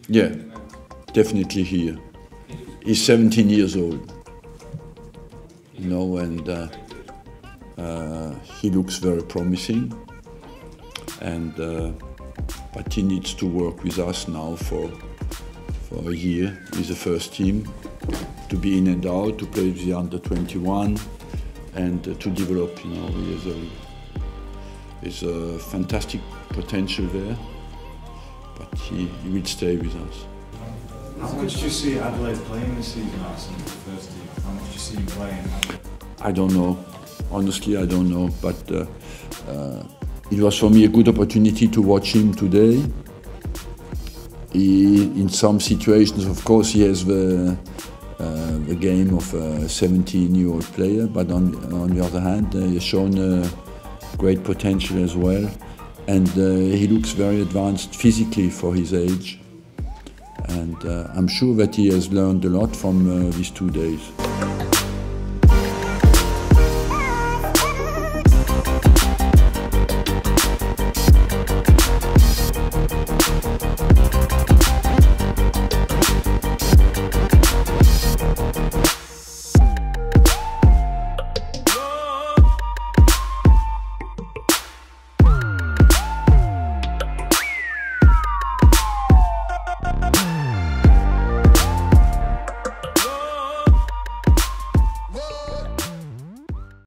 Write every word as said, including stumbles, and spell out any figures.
Yeah, definitely here. He's seventeen years old, you know, and uh, uh, he looks very promising. And uh, but he needs to work with us now for for a year with the first team, to be in and out, to play with the under twenty-one, and uh, to develop. You know, he has a, there's a fantastic potential there, but he, he will stay with us. How much do you see Adelaide playing this season, Arsene, the first team? How much do you see him playing? I don't know. Honestly, I don't know. But uh, uh, it was for me a good opportunity to watch him today. He, in some situations, of course, he has the, uh, the game of a seventeen-year-old player, but on, on the other hand, uh, he has shown uh, great potential as well. And uh, he looks very advanced physically for his age. And uh, I'm sure that he has learned a lot from uh, these two days.